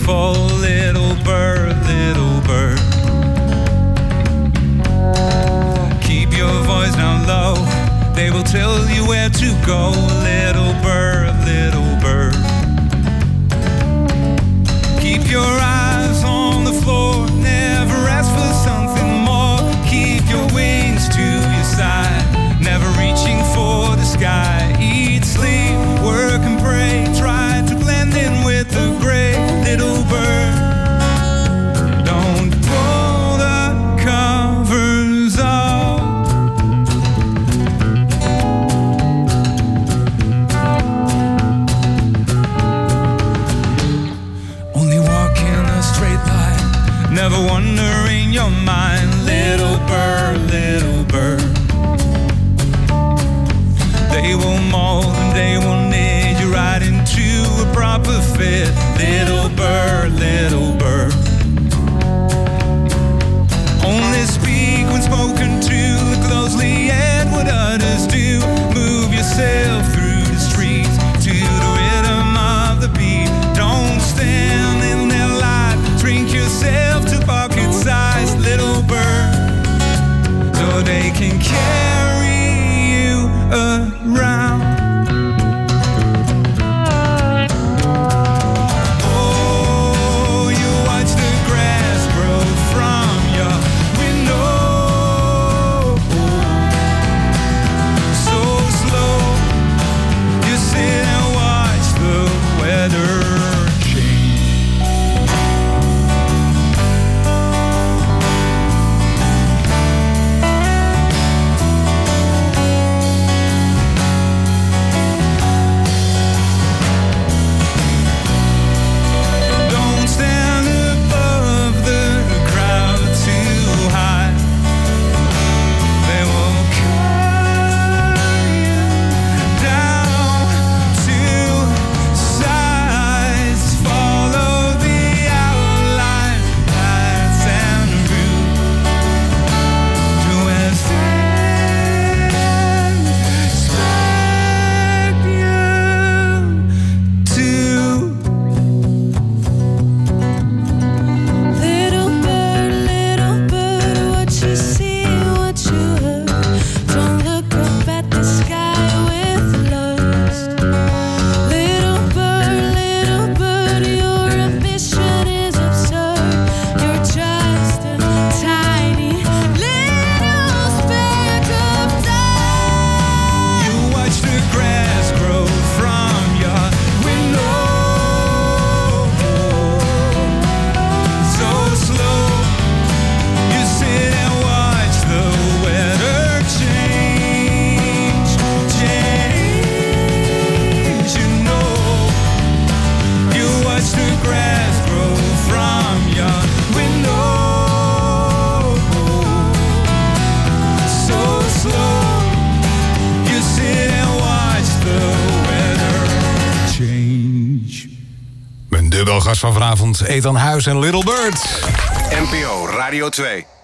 fall, little bird, little bird. Keep your voice down low, they will tell you where to go, little bird, little bird. Keep your eyes on the floor, never ask for something more. Keep your wings to your side, never reaching for the sky. Eat, sleep, work and pray, try to blend in with the gray, little bird. Don't pull the covers off. Only walk in a straight line, never wander in your mind, little bird, little bird. They will mold and they will knit you right into a proper fit, little bird, little bird. Only speak when spoken to, look closely at what others do. Move yourself through the streets to the rhythm of the beat. Don't stand in their light, shrink yourself to pocket size, little bird, so they can carry you around. Oh, you watch the grass grow from your window, so slow. You sit and watch the weather change. Don't stand above the crowd too high, they will cut you down to size. Follow the outline, paths and route to where expect you to. Little bird, what you see, what you heard. Don't look up at the sky with lust. Little bird, your ambition is absurd. You're just a tiny little speck of dust. You watch the grass grow from your window, so slow. You sit and watch the weather change, change. You know, you watch the grass grow from your window, so slow. You sit and watch the weather change. Mijn dubbelgast van vanavond, Ethan Huis en Little Bird. NPO Radio 2.